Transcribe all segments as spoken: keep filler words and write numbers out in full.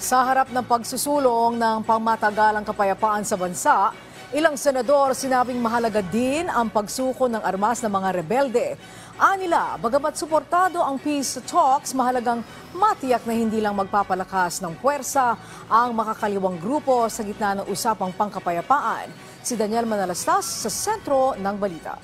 Sa harap ng pagsusulong ng pangmatagalang kapayapaan sa bansa, ilang senador sinabing mahalaga din ang pagsuko ng armas ng mga rebelde. Anila, bagamat suportado ang peace talks, mahalagang matiyak na hindi lang magpapalakas ng puwersa ang makakaliwang grupo sa gitna ng usapang pangkapayapaan. Si Daniel Manalastas sa sentro ng balita.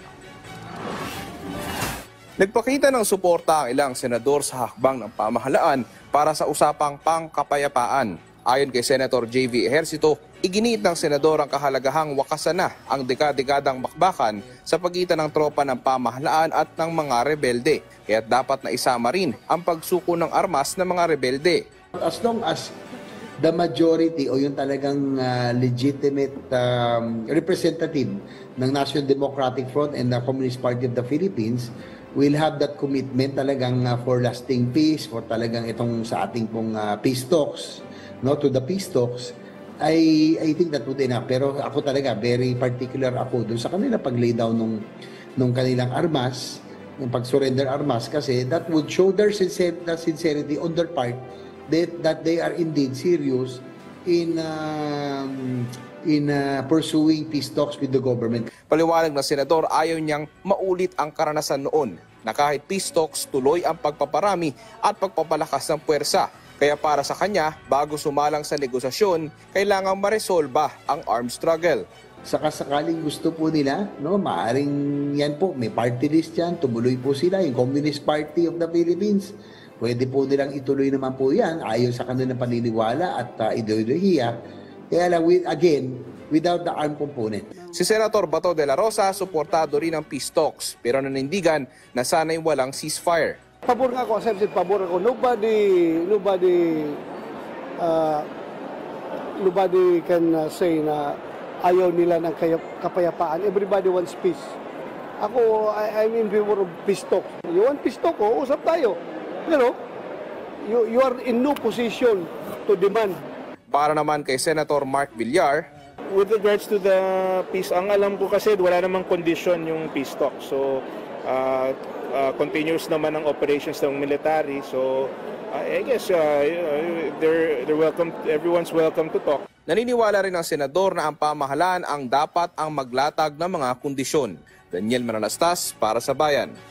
Nagpakita ng suporta ang ilang senador sa hakbang ng pamahalaan para sa usapang pangkapayapaan. Ayon kay Senator J V Ejercito, iginiit ng senador ang kahalagahang wakasan na ang dekadekadang bakbakan sa pagitan ng tropa ng pamahalaan at ng mga rebelde. Kaya dapat na isama rin ang pagsuko ng armas ng mga rebelde. As long as the majority o yung talagang uh, legitimate um, representative ng National Democratic Front and the Communist Party of the Philippines will have that commitment talagang uh, for lasting peace, for talagang itong sa ating pong uh, peace talks, no, to the peace talks, I, I think that would enough. Pero ako talaga, very particular ako dun sa kanila pag-lay down nung, nung kanilang armas, yung pag-surrender armas, kasi that would show their sincer the sincerity on their part that, that they are indeed serious in um, in uh, pursuing peace talks with the government. Paliwanag na senador, ayaw niyang maulit ang karanasan noon na kahit peace talks, tuloy ang pagpaparami at pagpapalakas ng puwersa. Kaya para sa kanya, bago sumalang sa negosasyon, kailangang maresolba ang armed struggle. Saka sakaling gusto po nila, no, maaring yan po, may party list yan, tumuloy po sila, yung Communist Party of the Philippines. Pwede po nilang ituloy naman po yan, ayon sa kanilang paniniwala at uh, ideolohiya. Kaya lang, with, again, without the armed component. Si Senator Bato de la Rosa, suportado rin ang peace talks, pero nanindigan na sana'y walang ceasefire. Pabor nga ako, Sir, pabor ako. Nobody, nobody, uh, nobody can uh, say na ayaw nila ng kapayapaan. Everybody wants peace. Ako, I, I'm in favor of peace talk. You want peace talk? O, usap tayo. Pero, you, you are in no position to demand. Para naman kay Senator Mark Villar, with regards to the peace, ang alam ko kasi wala namang condition yung peace talk. So, uh, uh, continuous naman ang operations ng military. So, uh, I guess uh, they're, they're welcome, everyone's welcome to talk. Naniniwala rin ang senador na ang pamahalaan ang dapat ang maglatag ng mga kondisyon. Daniel Manalastas para sa Bayan.